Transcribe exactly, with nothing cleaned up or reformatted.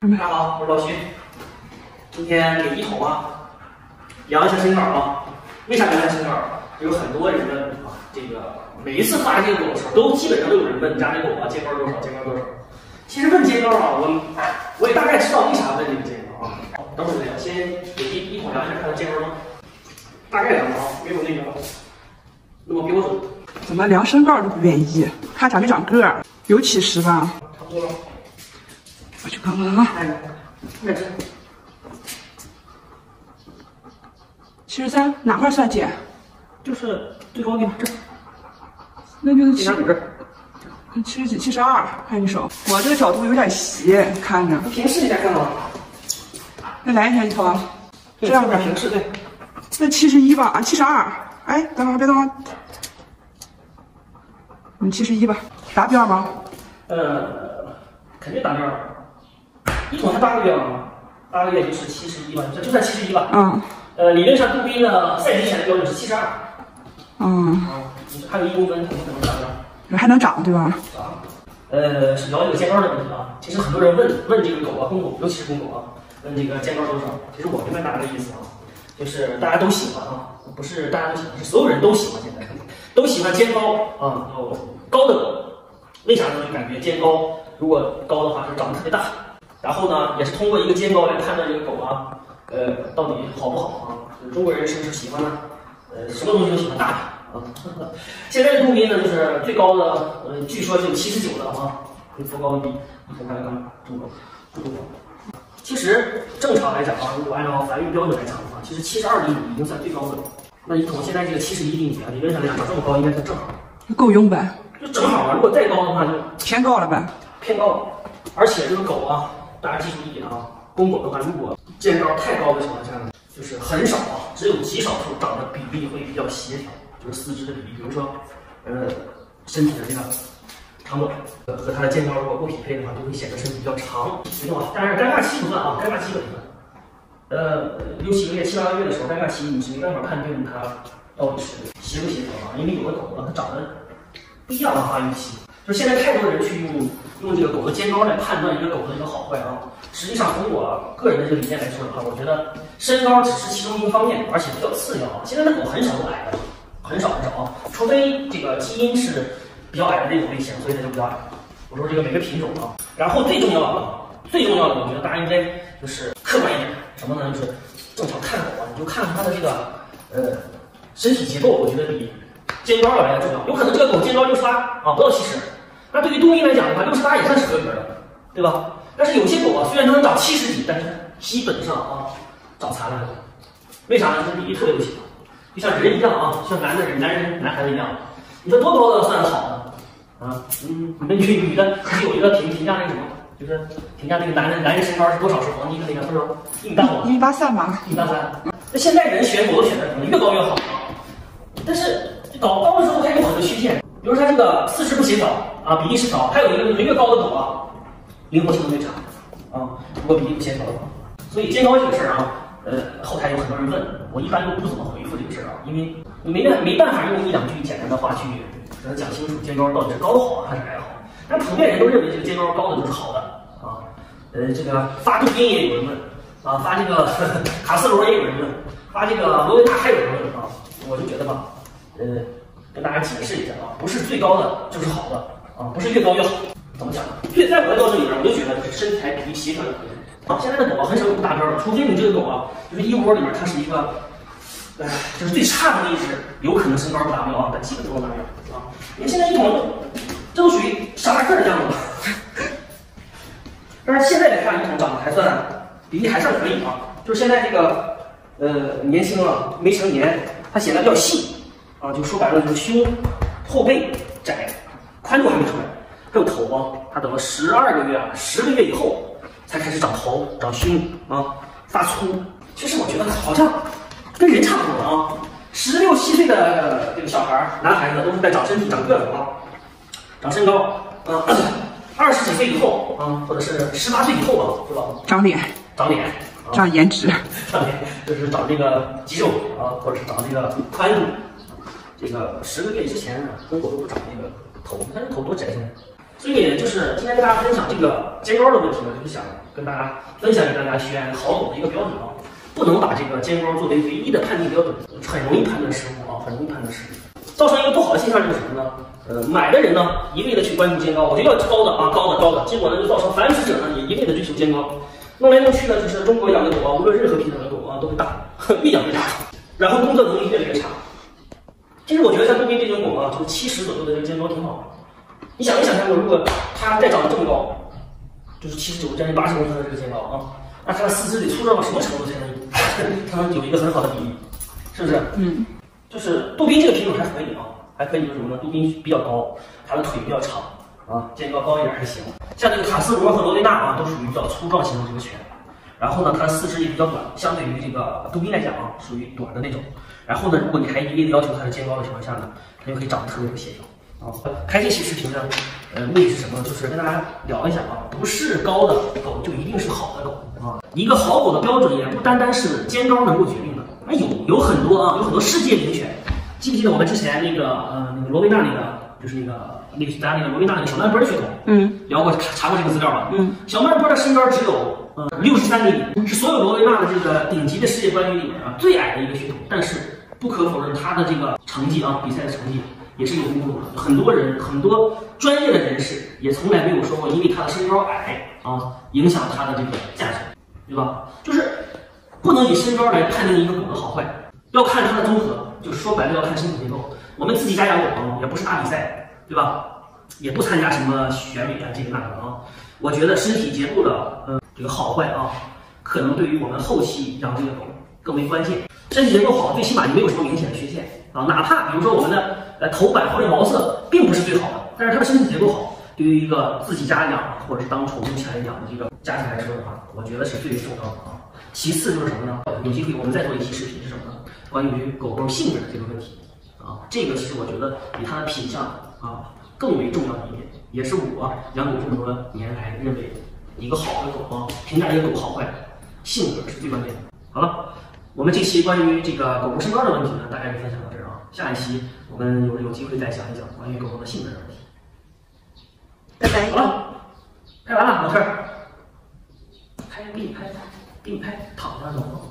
大家好，我是老徐。今天给一筒啊量一下身高啊。为啥量一下身高？有很多人问啊，这个每一次发这个狗的时候，都基本上都有人问你家这狗啊肩高多少，肩高多少。其实问肩高啊，我我也大概知道为啥问这个肩高啊。等会儿再聊，先给一一筒量一下，看它肩高吗？大概量啊，没有那个那么标准。 怎么量身高都不愿意？看长没长个儿，有七十吧？ 差不多了。 我去看看啊。 哎，那这七十三，哪块算尖？ 就是最高的地方，这。 那就是七这哪儿？ 七十几、七十二，看你手。我这个角度有点斜，看着。 平视一下看吗？ 再来一下一头，这样吧。 平视对。 那七十一吧，啊，七十二。哎，等会儿别动啊。嗯，七十一吧，达标吗？ 呃，肯定达标。一筒才八个月嘛，八个月就是七十一吧，这就算七十一吧。 嗯。 呃，理论上杜宾的赛季前的标准是七十二。 嗯。 啊，还有一公分，肯定可能达标。 还能长对吧？ 长。呃，是聊这个肩高的问题啊。其实很多人问问这个狗啊，公狗，尤其是公狗啊，问这个肩高多少？其实我明白大家的意思啊，就是大家都喜欢啊，不是大家都喜欢，是所有人都喜欢，现在都喜欢肩高啊，有高的狗。为啥呢？就感觉肩高如果高的话，是长得特别大。然后呢，也是通过一个肩高来判断这个狗啊，呃，到底好不好啊？中国人是不是喜欢呢？呃，什么东西都喜欢大的啊。现在的杜宾呢，就是最高的，呃，据说是有七十九的啊，跟佛高比，你看看看，中国，中国。其实正常来讲啊，如果按照繁育标准来讲的话，其实七十二厘米已经算最高的了。那一筒现在这个七十一厘米啊，理论上来讲这么高应该是正好， 够用呗， 就正好啊。如果再高的话，就偏高了呗， 偏高了。而且这个狗啊，大家记住一点啊，公狗的话，如果肩高太高的情况下呢，就是很少啊，只有极少数长的比例会比较协调，就是四肢的比例，比如说，呃，身体的这个长短，呃，和它的肩高如果不匹配的话，就会显得身体比较长，没错吧？但是尴尬期不算啊，尴尬期不算。呃，六七个月、七八个月的时候，尴尬期你是没办法判定它到底是协不协调啊，因为有的狗啊，它长得不一样的发育期。就是现在太多人去用用这个狗的肩高来判断一个狗的一个好坏啊。实际上，从我个人的这个理念来说的话，我觉得身高只是其中一个方面，而且比较次要啊。现在的狗很少有矮的，很少很少啊，除非这个基因是比较矮的那种类型，所以它就比较矮。我说这个每个品种啊，然后最重要的，最重要的，我觉得大家应该就是客观一点，什么呢？就是正常看狗啊，你就看它的这个呃身体结构，我觉得比肩高要来的重要。有可能这个狗肩高六十八啊，不到七十。那对于杜宾来讲的话，六十八也算是合格的，对吧？但是有些狗啊，虽然它能长七十几，但是基本上啊，长残了。为啥呢？这比例特别不行，就像人一样啊，像男的人、男人、男孩子一样。你说多高的算是好的啊？嗯，你们女女的有一个评评价那个什么，就是评价那个男人男人身高是多少是黄金的那个，多少一米八五？ 一米八三吧， 一米八三。那现在人选狗都选的可能越高越好啊，但是搞高的时候还有很多缺陷。比如说它这个四肢不协调啊，比例失调，还有一个越高的狗啊，灵活性越差啊。如果比例不协调的话，所以肩高这个事儿啊，呃，后台有很多人问我，一般都不怎么回复这个事儿啊，因为没办没办法用一两句简单的话去给他讲清楚肩高到底是高好还是矮好。但普遍人都认为这个肩高高的就是好的啊。呃，这个发杜宾也有人问啊，发这个呵呵卡斯罗也有人问，发这个罗维纳还有人问啊。我就觉得吧，呃。跟大家解释一下啊，不是最高的就是好的啊，不是越高越好。怎么讲呢？越在我的标准里边，我就觉得身材比例协调就可以啊。现在的狗啊，很少有大标的，除非你这个狗啊，就是一窝里面它是一个，呃，就是最差的那一只，有可能身高不达标啊，但基本都能达标啊。你看现在一筒，这都属于傻大个的样子了。但是现在来看，一筒长得还算比例还算可以啊，就是现在这个呃年轻啊，没成年，它显得比较细。啊，就说白了就是胸、后背窄，宽度还没出来，还有头啊，它等了十二个月啊，十个月以后才开始长头、长胸啊，发粗。其实我觉得好像跟人差不多啊，十六七岁的这个小孩、男孩子都是在长身体、长个子啊，长身高啊。二十几岁以后啊，或者是十八岁以后吧，是吧？ 长脸， 长脸，啊、 长颜值， 长脸就是长这个肌肉啊，或者是长这个宽度。这个十个月之前，公狗都不长那个头，你看这头多窄现在。 所以就是今天跟大家分享这个肩高的问题呢，就是想跟大家分享给大家选好狗的一个标准啊，不能把这个肩高作为唯一的判定标准，很容易判断失误啊，很容易判断失误。造成一个不好的现象就是什么呢？呃，买的人呢一味的去关注肩高，我就要高的啊，高的高的，结果呢就造成繁殖者呢也一味的追求肩高，弄来弄去呢就是中国养的狗啊，无论任何品种的狗啊都会大，越养越大，然后工作能力越来越差。其实我觉得像杜宾这种狗啊，就是七十左右的这个肩高挺好的。你想没想象过，如果它再长得这么高，就是七十九将近八十公分的这个肩高啊，那它的四肢得粗壮到什么程度才能才能有一个很好的比例，是不是？ 嗯， 就是杜宾这个品种还可以啊，还可以就是什么呢？杜宾比较高，它的腿比较长啊，肩高高一点还行。像这个卡斯罗和罗威纳啊，都属于比较粗壮型的这个犬。然后呢，它的四肢也比较短，相对于这个杜宾来讲啊，属于短的那种。然后呢，如果你还一味的要求它的肩高的情况下呢，它就可以长得特别不协调啊。开这期视频呢，呃，目的是什么？就是跟大家聊一下啊，不是高的狗就一定是好的狗啊。一个好狗的标准也不单单是肩高能够决定的，啊，有有很多啊，有很多世界名犬。记不记得我们之前那个呃那个罗威纳那个，就是那个那个大家那个罗威纳那个小慢波的血统， 嗯， 聊过查过这个资料吧？ 嗯， 小慢波的身高只有。呃，六十三厘米是所有罗威纳的这个顶级的世界冠军里面啊最矮的一个血统，但是不可否认他的这个成绩啊，比赛的成绩也是有目共睹的。很多人很多专业的人士也从来没有说过，因为他的身高矮啊影响他的这个价值，对吧？就是不能以身高来判定一个狗的好坏，要看它的综合，就是说白了要看身体结构。我们自己家养狗啊，也不是打比赛，对吧？也不参加什么选美啊这个那个啊。我觉得身体结构的呃这个好坏啊，可能对于我们后期养这个狗更为关键。身体结构好，最起码你没有什么明显的缺陷啊，哪怕比如说我们的呃头板或者毛色并不是最好的，但是它的身体结构好，对于一个自己家养或者是当宠物犬养的这个家庭来说的话，我觉得是最为重要的啊。其次就是什么呢？有机会我们再做一期视频是什么呢？关于狗狗性格的这个问题啊，这个是我觉得比它的品相啊更为重要的一点，也是我养狗这么多年来认为一个好的狗啊，评价一个狗好坏，性格是最关键的。好了，我们这期关于这个狗狗身高的问题呢，大概就分享到这儿啊。下一期我们有有机会再讲一讲关于狗狗的性格的问题。 拜拜。 好了，拍完了，老师，拍给你拍，给你拍，躺下走。